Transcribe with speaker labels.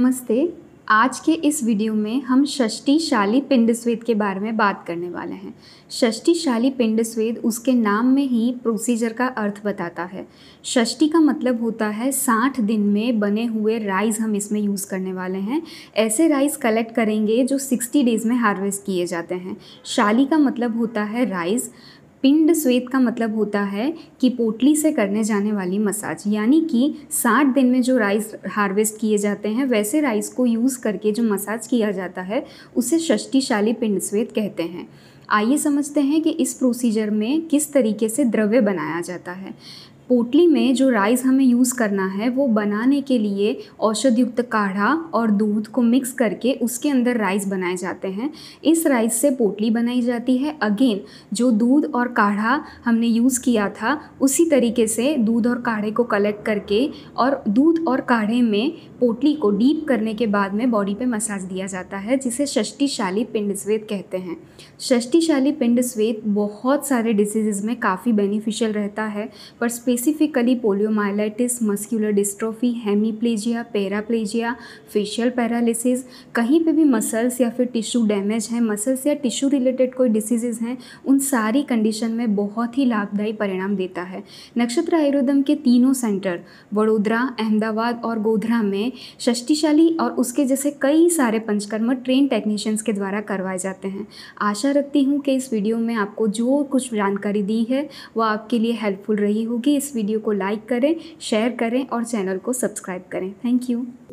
Speaker 1: नमस्ते। आज के इस वीडियो में हम षष्टिशाली पिंड स्वेद के बारे में बात करने वाले हैं। षष्टिशाली पिंड स्वेद उसके नाम में ही प्रोसीजर का अर्थ बताता है। षष्टि का मतलब होता है 60 दिन में बने हुए राइस हम इसमें यूज़ करने वाले हैं। ऐसे राइस कलेक्ट करेंगे जो 60 डेज़ में हार्वेस्ट किए जाते हैं। शाली का मतलब होता है राइस। पिंड स्वेद का मतलब होता है कि पोटली से करने जाने वाली मसाज, यानी कि 60 दिन में जो राइस हार्वेस्ट किए जाते हैं वैसे राइस को यूज़ करके जो मसाज किया जाता है उसे षष्टिशाली पिंड स्वेद कहते हैं। आइए समझते हैं कि इस प्रोसीजर में किस तरीके से द्रव्य बनाया जाता है। पोटली में जो राइस हमें यूज़ करना है वो बनाने के लिए औषध युक्त काढ़ा और दूध को मिक्स करके उसके अंदर राइस बनाए जाते हैं। इस राइस से पोटली बनाई जाती है। अगेन जो दूध और काढ़ा हमने यूज़ किया था उसी तरीके से दूध और काढ़े को कलेक्ट करके और दूध और काढ़े में पोटली को डीप करने के बाद में बॉडी पे मसाज दिया जाता है, जिसे षष्टिशाली पिंड स्वेद कहते हैं। षष्टिशाली पिंड स्वेद बहुत सारे डिसीज़ में काफ़ी बेनिफिशियल रहता है, पर specifically poliomyelitis, muscular dystrophy, hemiplegia, paraplegia, facial paralysis, कहीं पे भी मसल्स या फिर टिश्यू डैमेज है, मसल्स या टिश्यू रिलेटेड कोई डिसीज़ हैं, उन सारी कंडीशन में बहुत ही लाभदायी परिणाम देता है। नक्षत्र आयुर्वेदम के तीनों सेंटर वडोदरा, अहमदाबाद और गोधरा में षष्टिशाली और उसके जैसे कई सारे पंचकर्म ट्रेन टेक्नीशियंस के द्वारा करवाए जाते हैं। आशा रखती हूँ कि इस वीडियो में आपको जो कुछ जानकारी दी है वो आपके लिए हेल्पफुल रही होगी। इस वीडियो को लाइक करें, शेयर करें और चैनल को सब्सक्राइब करें। Thank you.